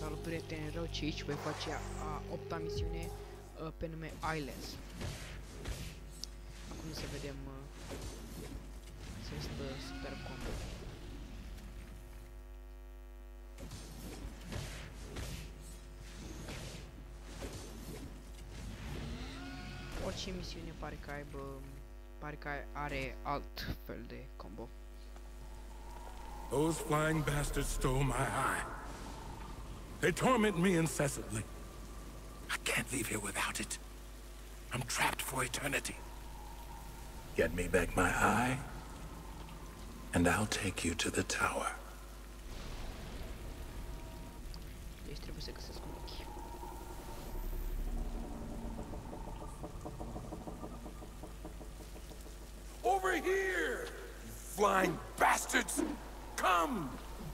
Salut prieteni răuci, aici voi face a 8-a misiune pe nume Islands. Acum să vedem acest super combo. Orice misiune pare că are alt fel de combo. Those flying bastards stole my eye. They torment me incessantly. I can't leave here without it. I'm trapped for eternity. Get me back my eye, and I'll take you to the tower. Deci trebuie să găsesc un ochi. Over here, you flying bastards! Come!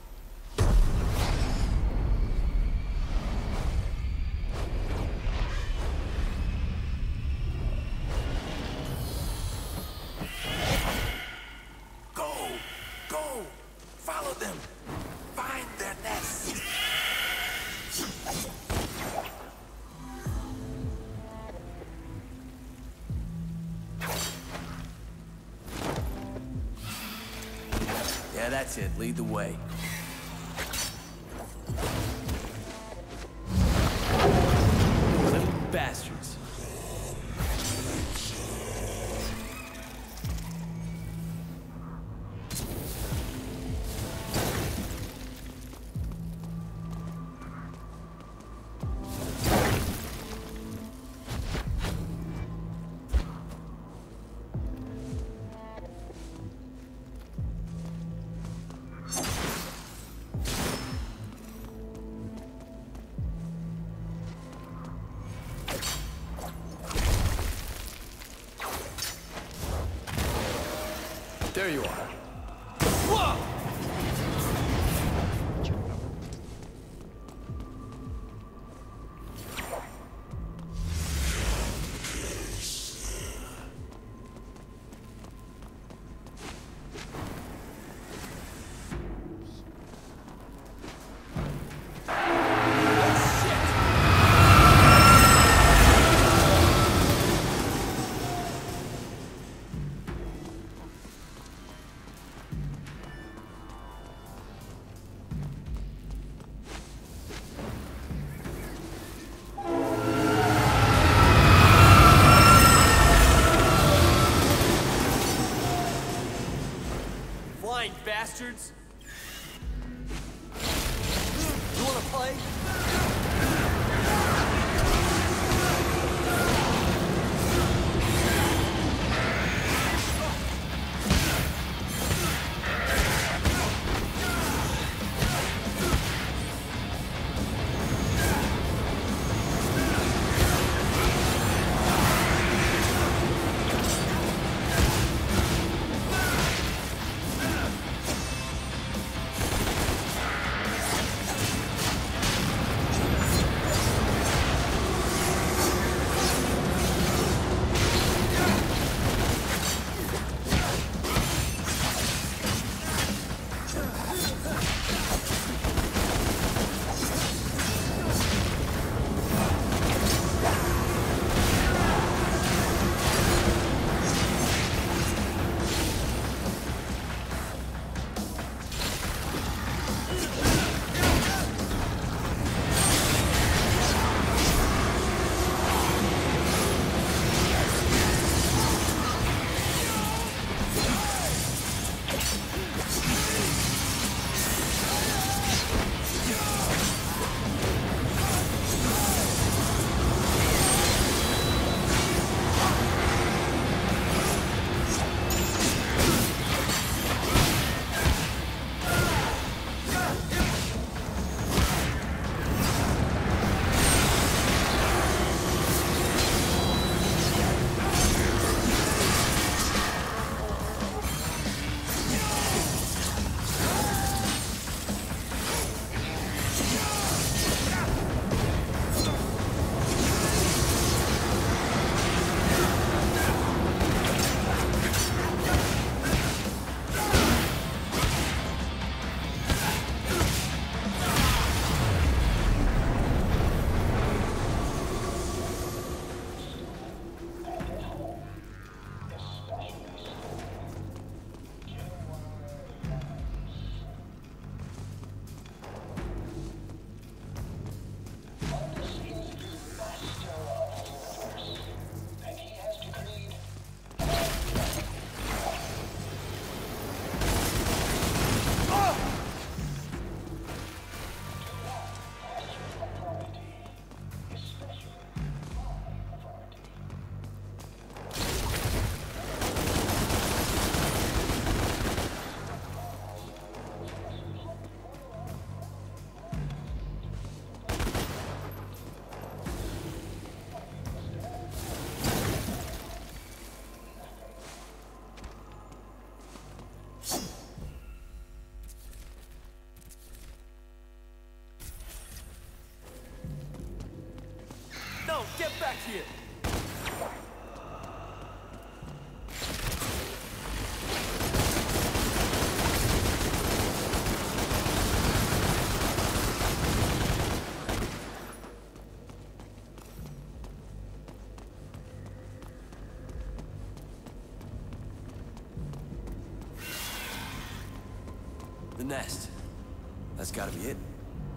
Go! Follow them! Find their nests! Yeah, that's it. Lead the way. Little bastards. There you are. Whoa! Flying bastards! You wanna play? Get back here! The nest. That's gotta be it.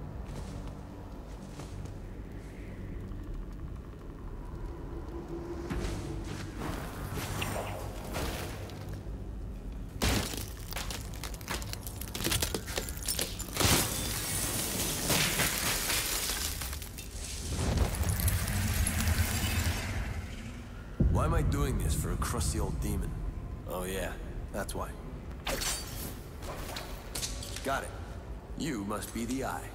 Why am I doing this for a crusty old demon? Oh yeah, that's why. Got it. You must be the Eye.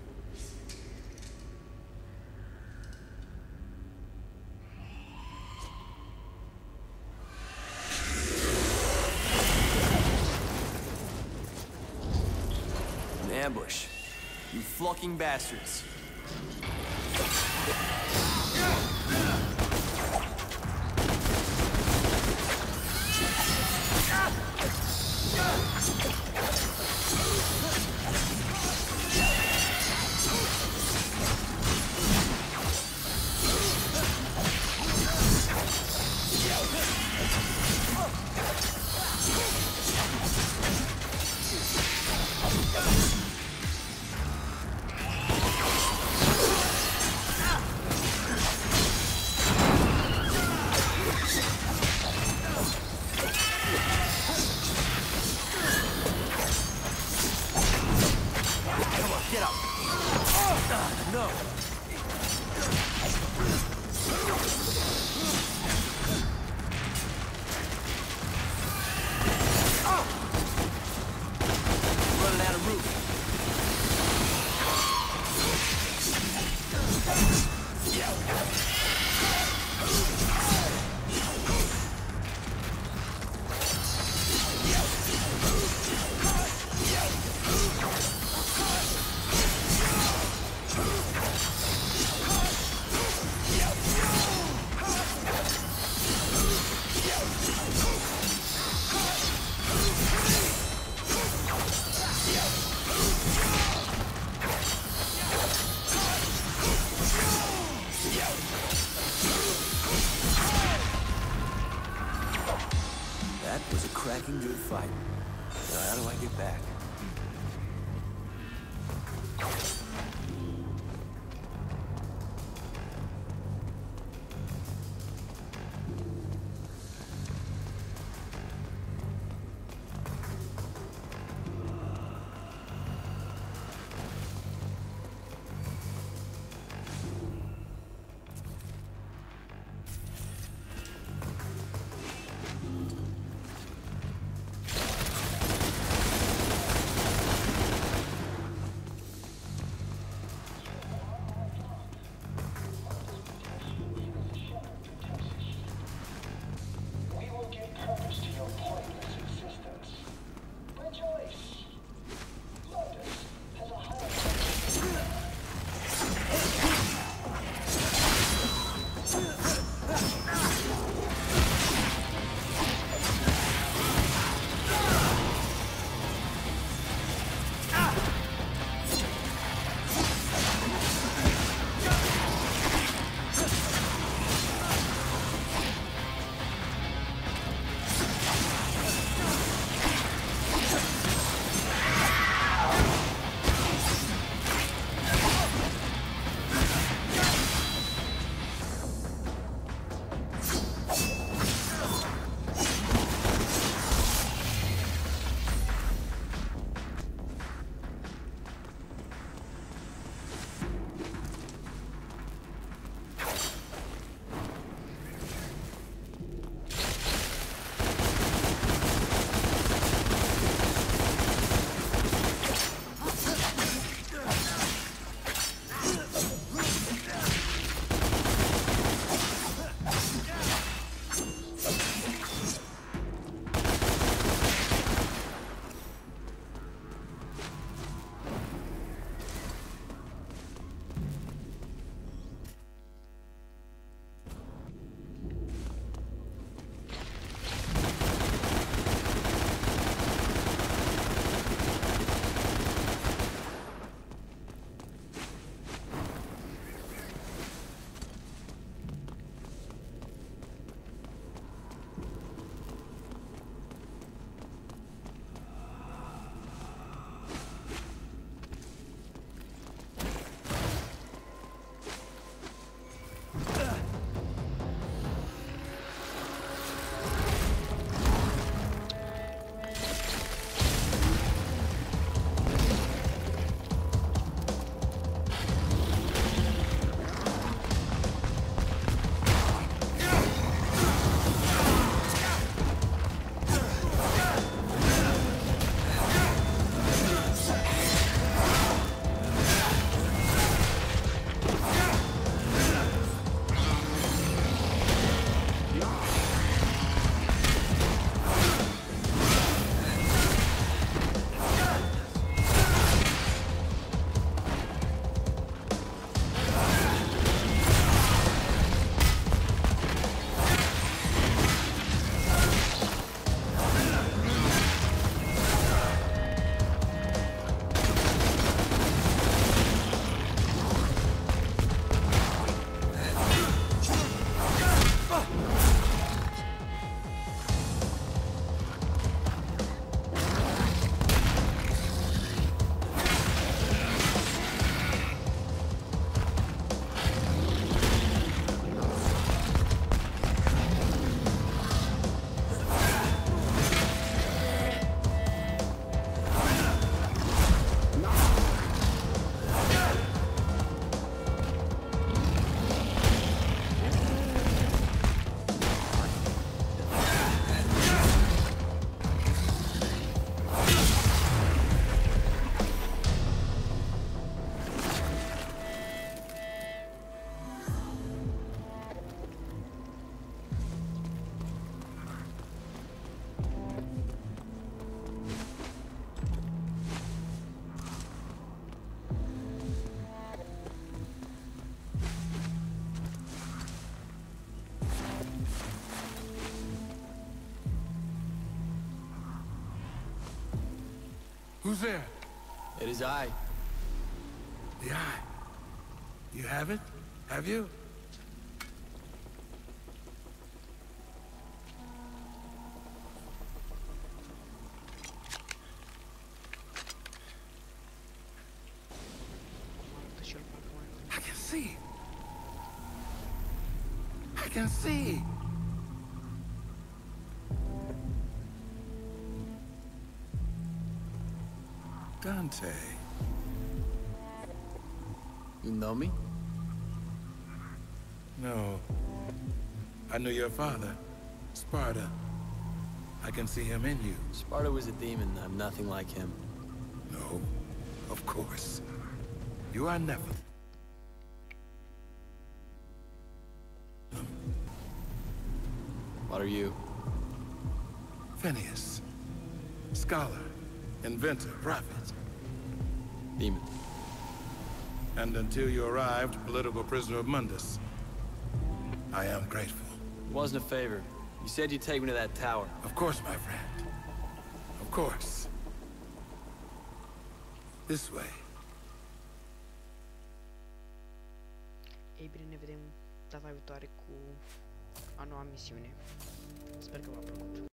An ambush. You flunking bastards. No! Running out of room. That was a cracking good fight. Now, how do I get back? Who's there? It is I. The eye. You have it? Have you? Deixa eu falar com ela. I can see. I can see. Dante. You know me? No. I knew your father, Sparta. I can see him in you. Sparta was a demon. I'm nothing like him. No, of course. You are never. What are you? Phineas. Scholar, inventor, prophet. Demon. And until you arrived, political prisoner of Mundus. I am grateful. It wasn't a favor. You said you'd take me to that tower. Of course, my friend. Of course. This way. E bine, ne vedem data viitoare cu a noua misiune. Sper că v-a plăcut.